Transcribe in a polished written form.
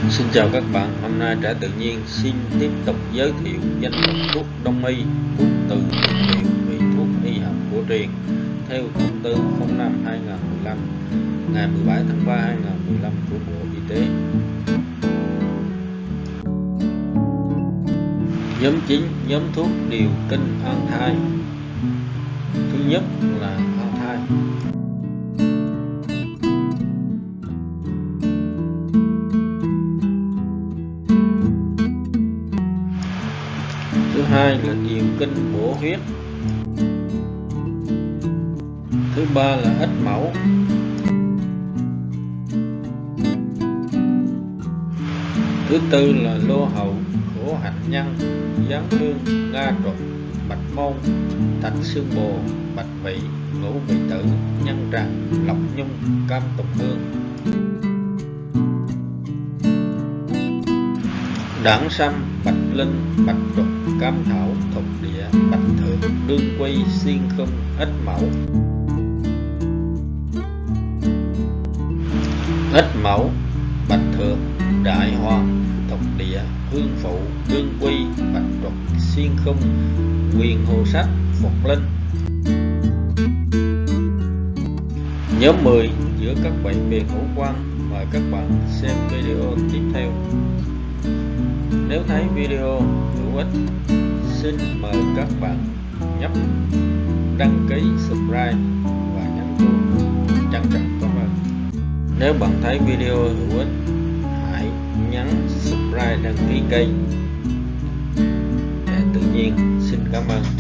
Xin chào các bạn, hôm nay Trẻ Tự Nhiên xin tiếp tục giới thiệu danh mục thuốc đông y, thuốc từ dược liệu vị thuốc y học cổ truyền theo thông tư 05/2015 ngày 17 tháng 3 2015 của Bộ Y tế. Nhóm 9, nhóm thuốc điều kinh an thai. Thứ nhất là an thai. Thứ hai là điều kinh bổ huyết. Thứ ba là ếch mẩu. Thứ tư là lô hậu, khổ hạnh nhân, gián hương, nga trục, bạch môn, thạch xương bồ, bạch vị, ngũ vị tử, nhân tràng, lộc nhung, cam tùng hương. Đảng sâm, bạch linh, bạch trục, cam thảo, thục địa, bạch thượng, đương quy, xiên khung, ếch mẩu. Ếch mẩu, bạch thượng, đại hoàng, thục địa, hương phụ, đương quy, bạch trục, xiên khung, quyền hồ sách, phục linh. Nhóm 10, giữa các bệnh về ngũ quan. Mời các bạn xem video tiếp theo. Nếu thấy video hữu ích, xin mời các bạn nhấp đăng ký, subscribe và nhấn chuông. Trân trọng cảm ơn. Nếu bạn thấy video hữu ích, hãy nhấn subscribe, đăng ký kênh Trẻ Tự Nhiên. Xin cảm ơn.